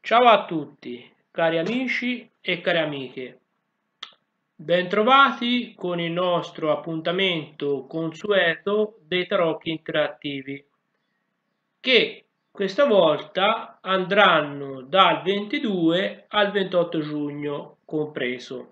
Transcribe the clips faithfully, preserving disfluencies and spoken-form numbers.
Ciao a tutti, cari amici e care amiche, bentrovati con il nostro appuntamento consueto dei tarocchi interattivi, che questa volta andranno dal ventidue al ventotto giugno compreso.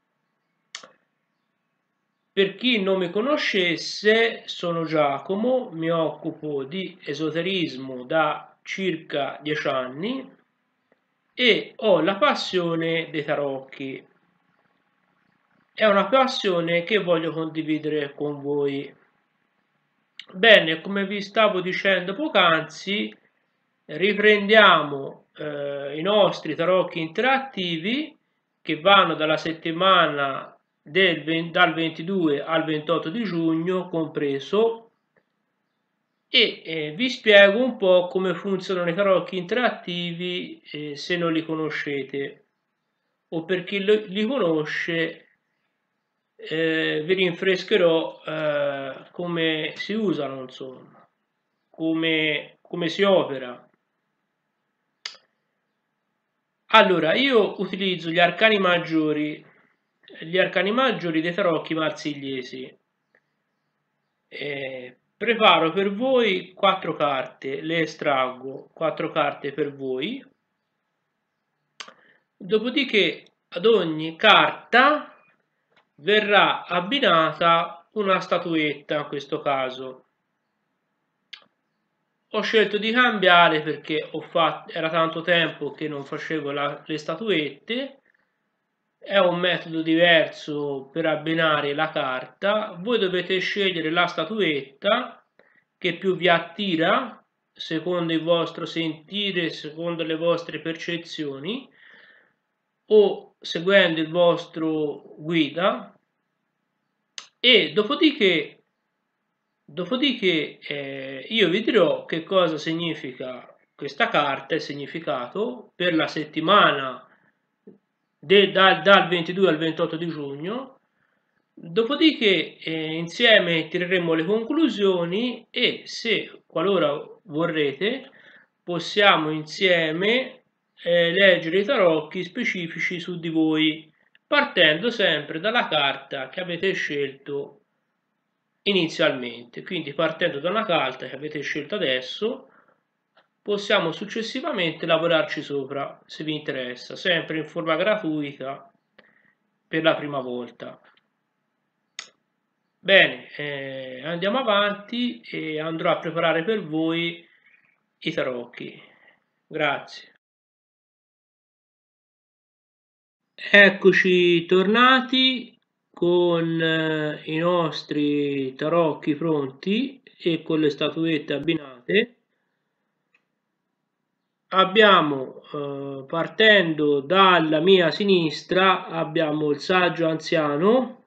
Per chi non mi conoscesse, sono Giacomo, mi occupo di esoterismo da circa dieci anni e ho la passione dei tarocchi. È una passione che voglio condividere con voi. Bene, come vi stavo dicendo poc'anzi, riprendiamo eh, i nostri tarocchi interattivi che vanno dalla settimana del venti, dal ventidue al ventotto di giugno compreso, e eh, vi spiego un po' come funzionano i tarocchi interattivi eh, se non li conoscete, o per chi li conosce eh, vi rinfrescherò eh, come si usano, insomma, come, come si opera. Allora, io utilizzo gli arcani maggiori, gli arcani maggiori dei tarocchi marsigliesi. Eh, preparo per voi quattro carte, le estraggo, quattro carte per voi. Dopodiché ad ogni carta verrà abbinata una statuetta, in questo caso. Ho scelto di cambiare perché ho fatto, era tanto tempo che non facevo la, le statuette. È un metodo diverso per abbinare la carta. Voi dovete scegliere la statuetta che più vi attira secondo il vostro sentire, secondo le vostre percezioni, o seguendo il vostro guida, e dopodiché Dopodiché eh, io vi dirò che cosa significa questa carta, il significato per la settimana de, da, dal ventidue al ventotto di giugno. Dopodiché eh, insieme tireremo le conclusioni e, se qualora vorrete, possiamo insieme eh, leggere i tarocchi specifici su di voi, partendo sempre dalla carta che avete scelto inizialmente. Quindi, partendo da una carta che avete scelto adesso, possiamo successivamente lavorarci sopra, se vi interessa, sempre in forma gratuita per la prima volta. Bene, eh, andiamo avanti e andrò a preparare per voi i tarocchi. Grazie. Eccoci tornati con eh, i nostri tarocchi pronti e con le statuette abbinate. Abbiamo, eh, partendo dalla mia sinistra, abbiamo il saggio anziano,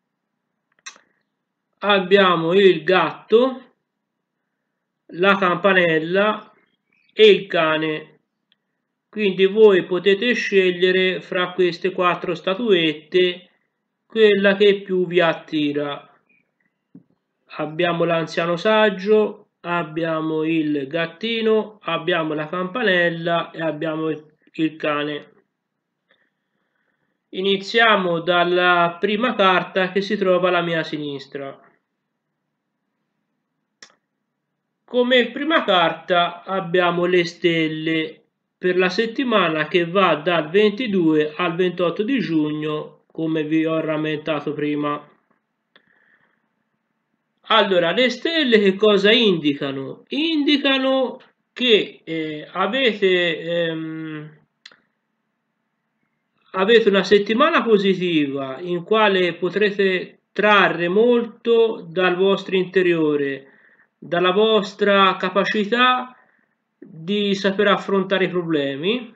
abbiamo il gatto, la campanella e il cane. Quindi voi potete scegliere fra queste quattro statuette quella che più vi attira. Abbiamo l'anziano saggio, abbiamo il gattino, abbiamo la campanella e abbiamo il cane. Iniziamo dalla prima carta che si trova alla mia sinistra. Come prima carta abbiamo le stelle per la settimana che va dal ventidue al ventotto di giugno, come vi ho rammentato prima. Allora, le stelle che cosa indicano? Indicano che eh, avete, ehm, avete una settimana positiva in quale potrete trarre molto dal vostro interiore, dalla vostra capacità di saper affrontare i problemi,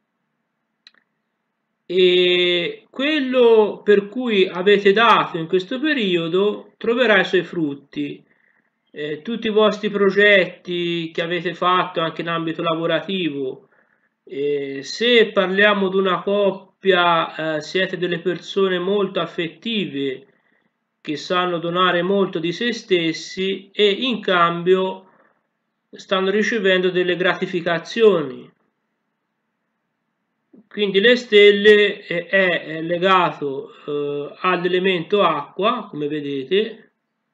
e quello per cui avete dato in questo periodo troverà i suoi frutti. Eh, tutti i vostri progetti che avete fatto anche in ambito lavorativo, eh, se parliamo di una coppia, eh, siete delle persone molto affettive che sanno donare molto di se stessi e in cambio stanno ricevendo delle gratificazioni. quindi le stelle è, è legato eh, all'elemento acqua, come vedete,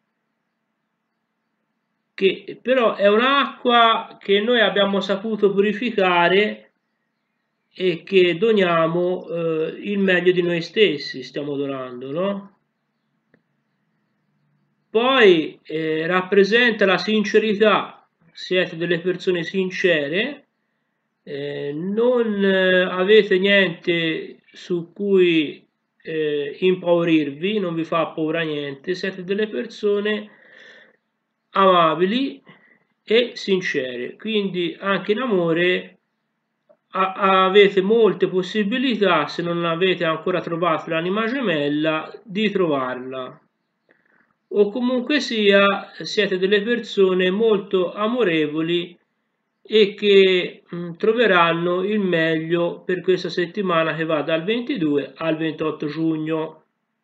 che però è un'acqua che noi abbiamo saputo purificare e che doniamo eh, il meglio di noi stessi, stiamo donando, no? Poi eh, rappresenta la sincerità, siete delle persone sincere, eh, non eh, avete niente su cui eh, impaurirvi, non vi fa paura niente, siete delle persone amabili e sincere, quindi anche in amore a avete molte possibilità, se non avete ancora trovato l'anima gemella, di trovarla. O comunque sia, siete delle persone molto amorevoli e che mh, troveranno il meglio per questa settimana che va dal ventidue al ventotto giugno.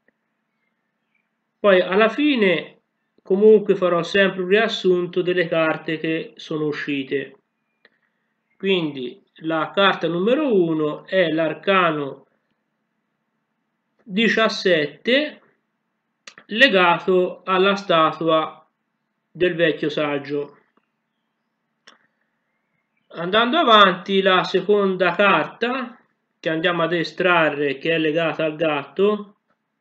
Poi alla fine comunque farò sempre un riassunto delle carte che sono uscite. Quindi la carta numero uno è l'arcano diciassette legato alla statua del vecchio saggio. Andando avanti, la seconda carta che andiamo ad estrarre, che è legata al gatto,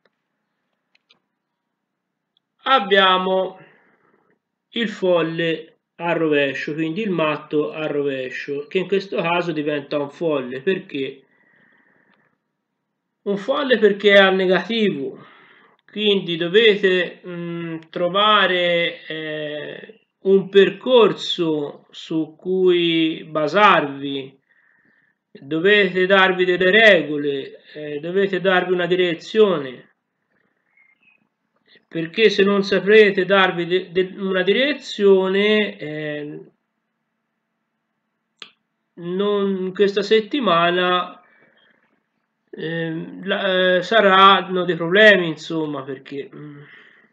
abbiamo il folle al rovescio, quindi il matto al rovescio, che in questo caso diventa un folle. Perché? Un folle perché è al negativo, quindi dovete mh, trovare eh, un percorso su cui basarvi, dovete darvi delle regole, eh, dovete darvi una direzione, perché se non saprete darvi de de una direzione, eh, non, questa settimana eh, la, eh, saranno dei problemi, insomma, perché mh,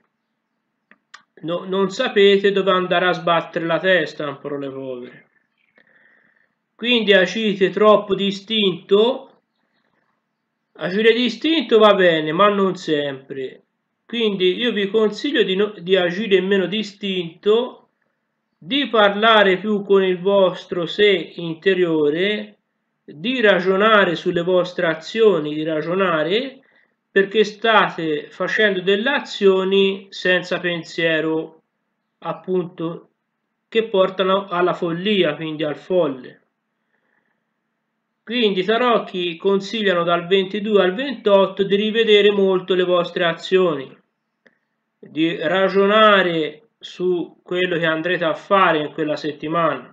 no, non sapete dove andare a sbattere la testa, in parole povere. Quindi agite troppo distinto, agire distinto va bene, ma non sempre. Quindi io vi consiglio di, no, di agire meno distinto, di parlare più con il vostro sé interiore, di ragionare sulle vostre azioni, di ragionare perché state facendo delle azioni senza pensiero, appunto, che portano alla follia, quindi al folle. Quindi i tarocchi consigliano dal ventidue al ventotto di rivedere molto le vostre azioni, di ragionare su quello che andrete a fare in quella settimana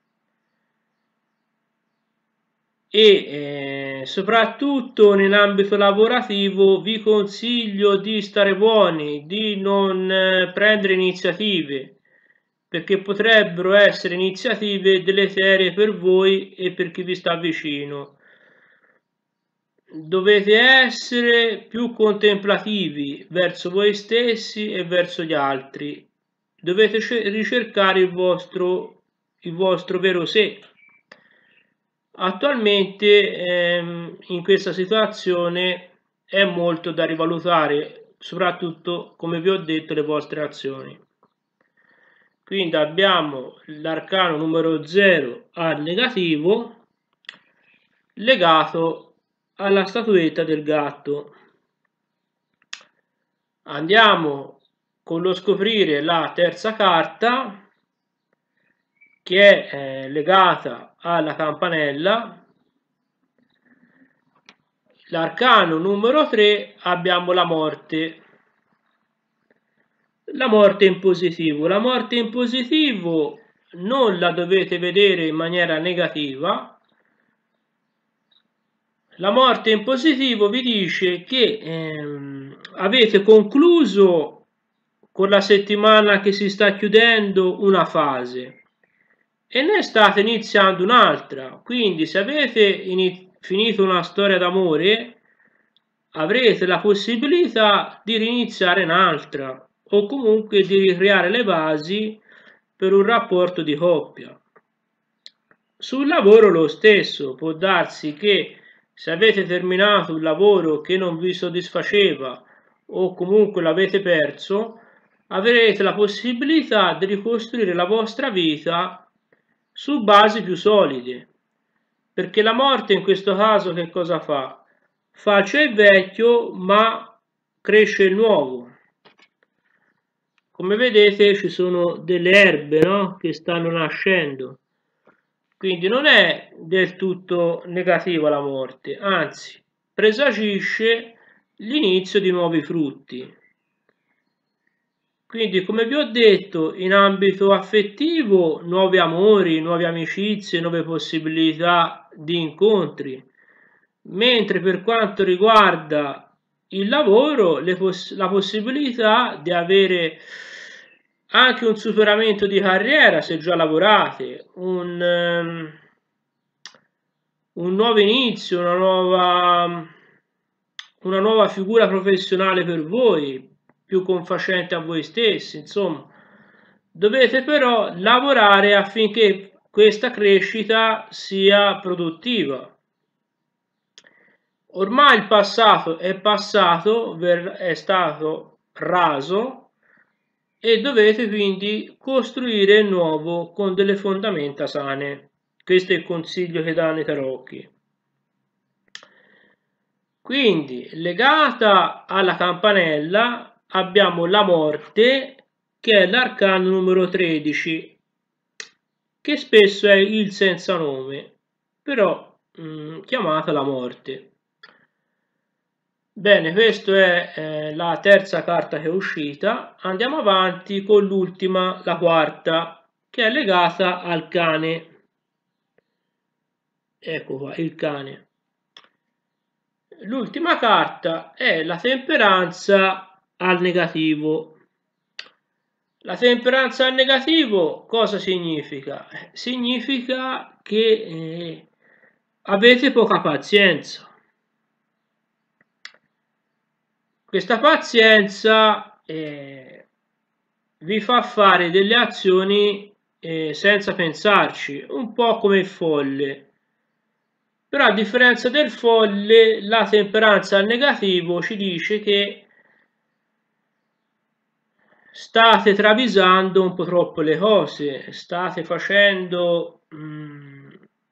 e eh, soprattutto nell'ambito lavorativo vi consiglio di stare buoni, di non eh, prendere iniziative, perché potrebbero essere iniziative deleterie per voi e per chi vi sta vicino. Dovete essere più contemplativi verso voi stessi e verso gli altri. Dovete ricercare il vostro, il vostro vero sé. Attualmente ehm, in questa situazione è molto da rivalutare, soprattutto, come vi ho detto, le vostre azioni. Quindi abbiamo l'arcano numero zero al negativo legato alla statuetta del gatto. Andiamo con lo scoprire la terza carta, che è eh, legata alla campanella. L'arcano numero tre abbiamo la morte. La morte in positivo. La morte in positivo non la dovete vedere in maniera negativa. La morte in positivo vi dice che ehm, avete concluso con la settimana che si sta chiudendo una fase e ne state iniziando un'altra. Quindi se avete finito una storia d'amore avrete la possibilità di riniziare un'altra o comunque di ricreare le basi per un rapporto di coppia. Sul lavoro lo stesso, può darsi che Se avete terminato un lavoro che non vi soddisfaceva o comunque l'avete perso, avrete la possibilità di ricostruire la vostra vita su basi più solide. Perché la morte in questo caso che cosa fa? Fa c'è il vecchio ma cresce il nuovo. Come vedete ci sono delle erbe, no? Che stanno nascendo. Quindi non è del tutto negativa la morte, anzi presagisce l'inizio di nuovi frutti. Quindi, come vi ho detto, in ambito affettivo, nuovi amori, nuove amicizie, nuove possibilità di incontri, mentre per quanto riguarda il lavoro, le poss- la possibilità di avere anche un superamento di carriera se già lavorate, un, um, un nuovo inizio, una nuova, una nuova figura professionale per voi, più confacente a voi stessi, insomma. Dovete però lavorare affinché questa crescita sia produttiva. Ormai il passato è passato, è stato raso, e dovete quindi costruire il nuovo con delle fondamenta sane. Questo è il consiglio che danno i tarocchi. Quindi, legata alla campanella, abbiamo la morte, che è l'arcano numero tredici, che spesso è il senza nome, però mh, chiamata la morte. Bene, questa è eh, la terza carta che è uscita. Andiamo avanti con l'ultima, la quarta, che è legata al cane. Ecco qua, il cane. L'ultima carta è la temperanza al negativo. La temperanza al negativo cosa significa? Significa che eh, avete poca pazienza. Questa pazienza eh, vi fa fare delle azioni eh, senza pensarci, un po' come il folle. Però a differenza del folle, la temperanza al negativo ci dice che state travisando un po' troppo le cose, state facendo, mh,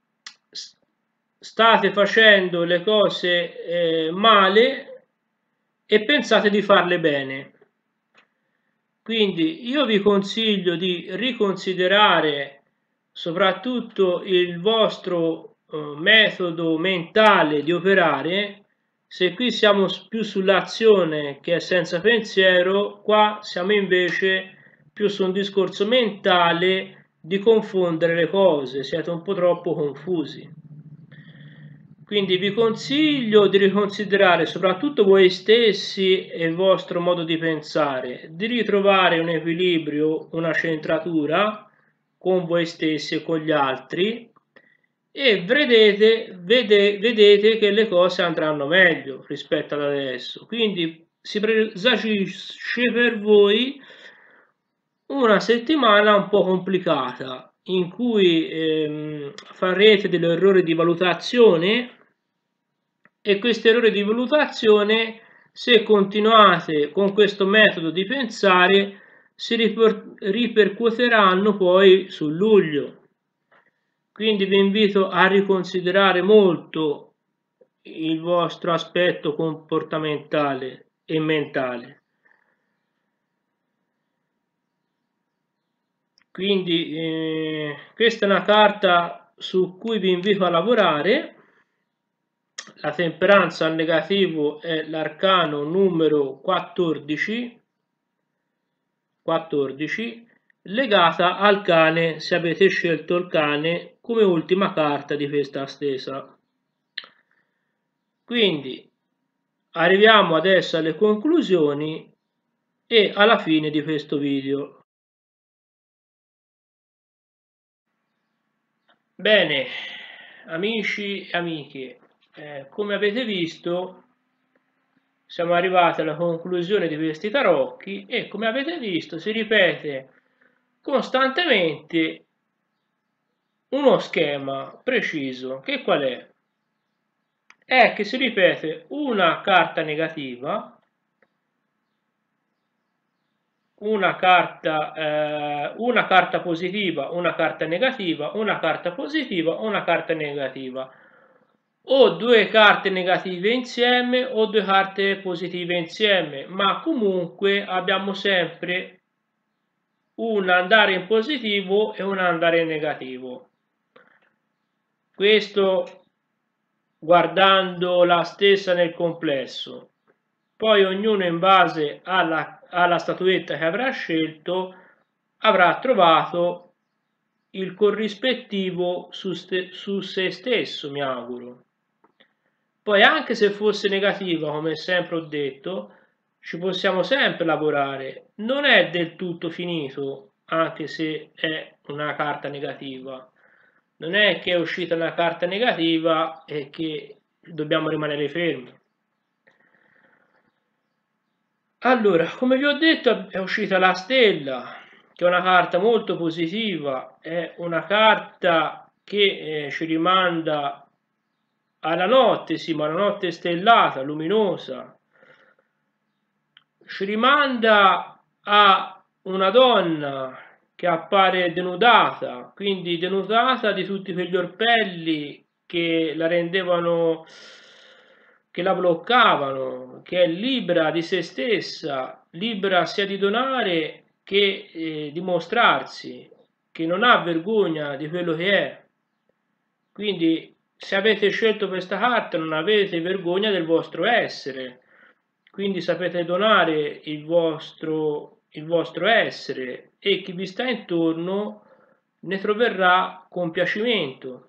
state facendo le cose eh, male e pensate di farle bene. Quindi io vi consiglio di riconsiderare soprattutto il vostro eh, metodo mentale di operare. Se qui siamo più sull'azione che è senza pensiero, qua siamo invece più su un discorso mentale di confondere le cose, siete un po' troppo confusi. Quindi vi consiglio di riconsiderare soprattutto voi stessi e il vostro modo di pensare, di ritrovare un equilibrio, una centratura con voi stessi e con gli altri, e vedete, vede, vedete che le cose andranno meglio rispetto ad adesso. Quindi si presagisce per voi una settimana un po' complicata, in cui ehm, farete degli errori di valutazione, e questi errori di valutazione, se continuate con questo metodo di pensare, si ripercuoteranno poi su luglio. Quindi vi invito a riconsiderare molto il vostro aspetto comportamentale e mentale. Quindi eh, questa è una carta su cui vi invito a lavorare. La temperanza al negativo è l'arcano numero quattordici, quattordici, legata al cane, se avete scelto il cane come ultima carta di questa stesa. Quindi arriviamo adesso alle conclusioni e alla fine di questo video. Bene, amici e amiche, eh, come avete visto siamo arrivati alla conclusione di questi tarocchi e, come avete visto, si ripete costantemente uno schema preciso, che qual è? è che si ripete una carta negativa, una carta, eh, una carta positiva, una carta negativa, una carta positiva, una carta negativa, o due carte negative insieme o due carte positive insieme, ma comunque abbiamo sempre un andare in positivo e un andare in negativo. Questo guardando la stessa nel complesso. Poi ognuno in base alla, alla statuetta che avrà scelto avrà trovato il corrispettivo su, ste, su se stesso, mi auguro. Poi anche se fosse negativa, come sempre ho detto, ci possiamo sempre lavorare. Non è del tutto finito, anche se è una carta negativa. Non è che è uscita una carta negativa e che dobbiamo rimanere fermi. Allora, come vi ho detto, è uscita la stella, che è una carta molto positiva, è una carta che eh, ci rimanda alla notte, sì, ma la notte stellata, luminosa, ci rimanda a una donna che appare denudata, quindi denudata di tutti quegli orpelli che la rendevano, che la bloccavano, che è libera di se stessa, libera sia di donare che eh, di mostrarsi, che non ha vergogna di quello che è. Quindi se avete scelto questa carta non avete vergogna del vostro essere, quindi sapete donare il vostro, il vostro essere e chi vi sta intorno ne troverà compiacimento.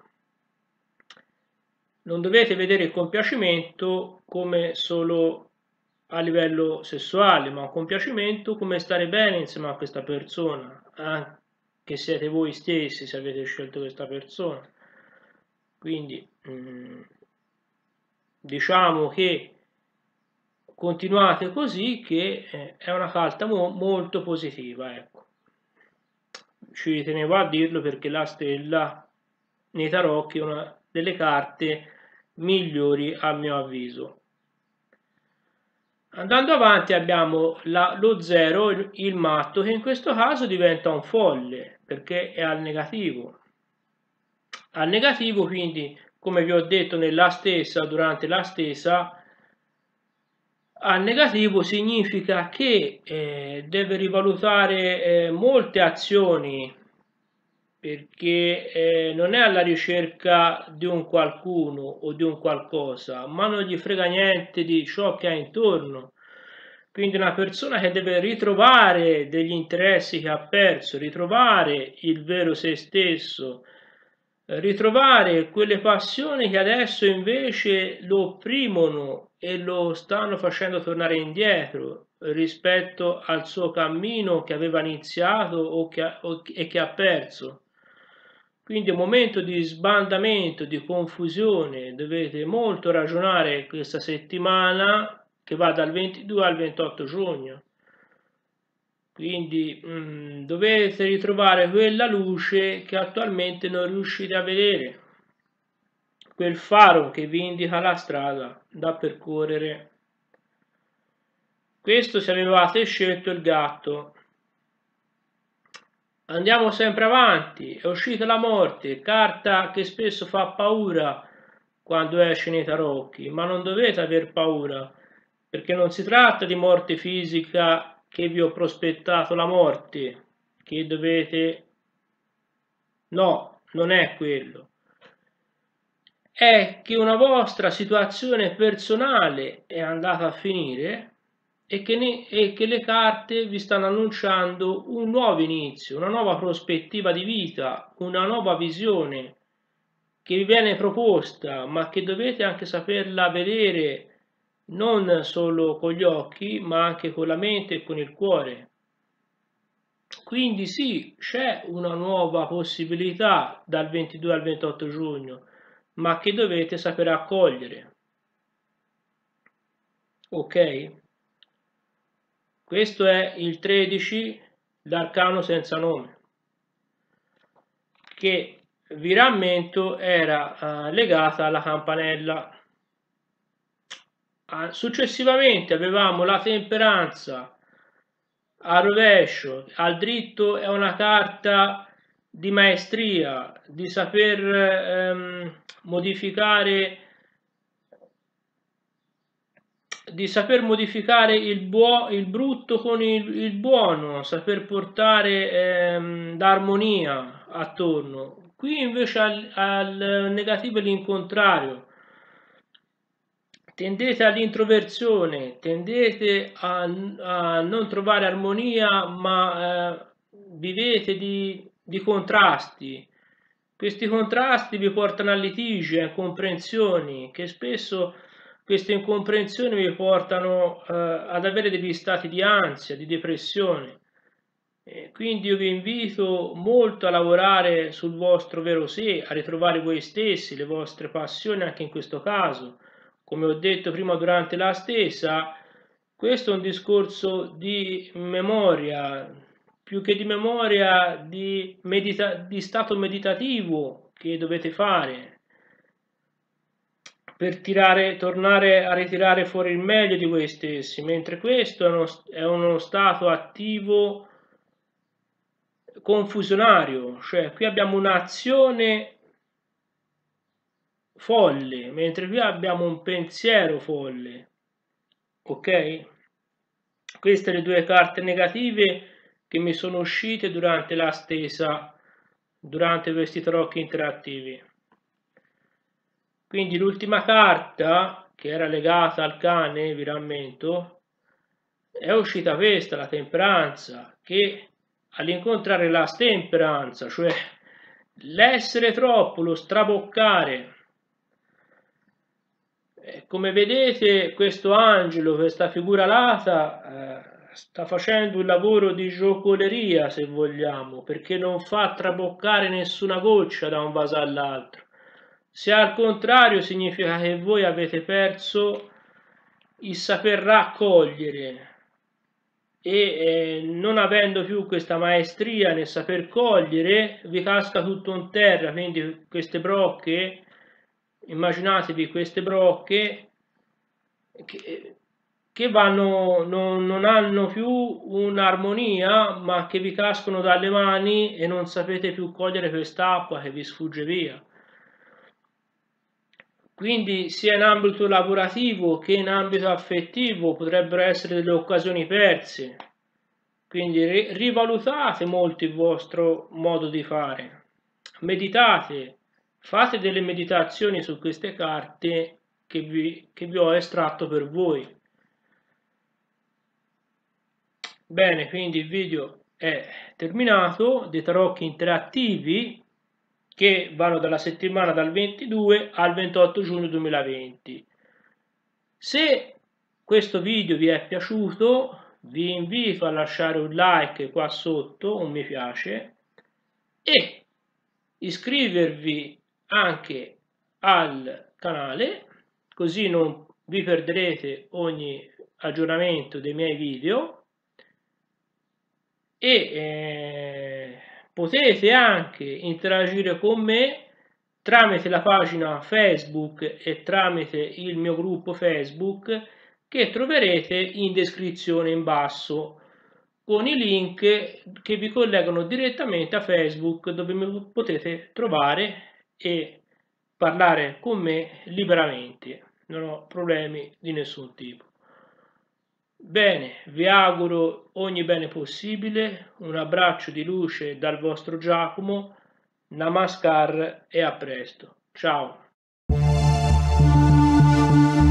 Non dovete vedere il compiacimento come solo a livello sessuale, ma un compiacimento come stare bene insieme a questa persona, anche siete voi stessi se avete scelto questa persona. Quindi mh, diciamo che continuate così, che eh, è una carta mo molto positiva, ecco. Ci tenevo a dirlo perché la stella nei tarocchi è una delle carte migliori a mio avviso. Andando avanti abbiamo la, lo zero, il, il matto, che in questo caso diventa un folle perché è al negativo. Al negativo, quindi, come vi ho detto nella stessa, durante la stessa, al negativo significa che eh, deve rivalutare eh, molte azioni perché eh, non è alla ricerca di un qualcuno o di un qualcosa, ma non gli frega niente di ciò che ha intorno. Quindi una persona che deve ritrovare degli interessi che ha perso, ritrovare il vero se stesso, ritrovare quelle passioni che adesso invece lo opprimono e lo stanno facendo tornare indietro rispetto al suo cammino che aveva iniziato o che ha, o, e che ha perso. Quindi è un momento di sbandamento, di confusione, dovete molto ragionare questa settimana che va dal ventidue al ventotto giugno. Quindi mh, dovete ritrovare quella luce che attualmente non riuscite a vedere, quel faro che vi indica la strada da percorrere. Questo se avevate scelto il gatto. Andiamo sempre avanti, è uscita la morte, carta che spesso fa paura quando esce nei tarocchi, ma non dovete aver paura, perché non si tratta di morte fisica che vi ho prospettato la morte, che dovete... No, non è quello. È che una vostra situazione personale è andata a finire e che, ne, e che le carte vi stanno annunciando un nuovo inizio, una nuova prospettiva di vita, una nuova visione che vi viene proposta, ma che dovete anche saperla vedere non solo con gli occhi, ma anche con la mente e con il cuore. Quindi sì, c'è una nuova possibilità dal ventidue al ventotto giugno, ma che dovete sapere accogliere. Ok? Questo è il tredici, l'arcano senza nome, che vi rammento era uh, legata alla campanella. Successivamente avevamo la temperanza al rovescio. Al dritto è una carta di maestria, di saper ehm, modificare di saper modificare il, buo, il brutto con il, il buono, saper portare ehm, l'armonia attorno. Qui invece al, al negativo è l'incontrario. Tendete all'introversione, tendete a, a non trovare armonia, ma eh, vivete di, di contrasti. Questi contrasti vi portano a litigi, a incomprensioni, che spesso queste incomprensioni vi portano eh, ad avere degli stati di ansia, di depressione. E quindi io vi invito molto a lavorare sul vostro vero sé, a ritrovare voi stessi, le vostre passioni anche in questo caso. Come ho detto prima durante la stesa, questo è un discorso di memoria, più che di memoria, di, medita di stato meditativo che dovete fare per tirare, tornare a ritirare fuori il meglio di voi stessi, mentre questo è uno, è uno stato attivo confusionario, cioè qui abbiamo un'azione folle, mentre qui abbiamo un pensiero folle, ok? Queste le due carte negative che mi sono uscite durante la stesa, durante questi tarocchi interattivi. Quindi l'ultima carta, che era legata al cane, vi rammento, è uscita questa, la temperanza, che all'incontrare la stemperanza, cioè l'essere troppo, lo straboccare, come vedete questo angelo, questa figura alata, eh, sta facendo un lavoro di giocoleria, se vogliamo, perché non fa traboccare nessuna goccia da un vaso all'altro. Se al contrario significa che voi avete perso il saper raccogliere e eh, non avendo più questa maestria nel saper cogliere, vi casca tutto in terra. Quindi queste brocche, immaginatevi queste brocche che, che vanno, non, non hanno più un'armonia, ma che vi cascano dalle mani e non sapete più cogliere quest'acqua che vi sfugge via. Quindi sia in ambito lavorativo che in ambito affettivo potrebbero essere delle occasioni perse. Quindi rivalutate molto il vostro modo di fare. Meditate, fate delle meditazioni su queste carte che vi, che vi ho estratto per voi. Bene, quindi il video è terminato, dei tarocchi interattivi che vanno dalla settimana dal ventidue al ventotto giugno duemilaventi. Se questo video vi è piaciuto, vi invito a lasciare un like qua sotto, un mi piace, e iscrivervi anche al canale, così non vi perderete ogni aggiornamento dei miei video, e eh, potete anche interagire con me tramite la pagina Facebook e tramite il mio gruppo Facebook che troverete in descrizione in basso, con i link che vi collegano direttamente a Facebook, dove mi potete trovare e parlare con me liberamente. Non ho problemi di nessun tipo. Bene, vi auguro ogni bene possibile, un abbraccio di luce dal vostro Giacomo, Namaskar e a presto. Ciao!